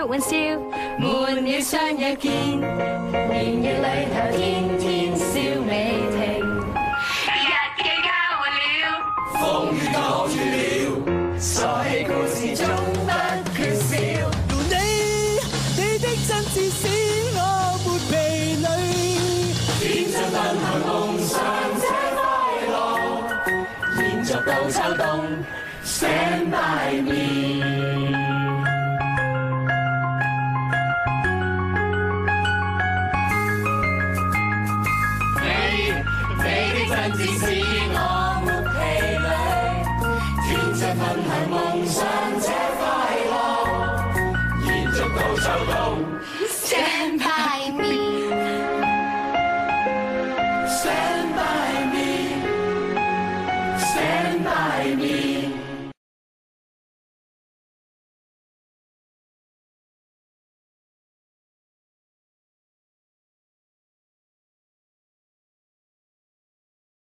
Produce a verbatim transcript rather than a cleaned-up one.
玩笑，悶了相約見，年月裏頭天天笑未停。日記交換了，風雨擋住了，傻氣故事中不缺少。 你你的真摯使我沒疲累， 天真奔向夢想這快樂，延續到秋冬 Stand by me。你的真摯使我沒疲累，天真奔向夢想這快樂，延續到秋冬 Stand by me。 Stand by me。 Stand by me。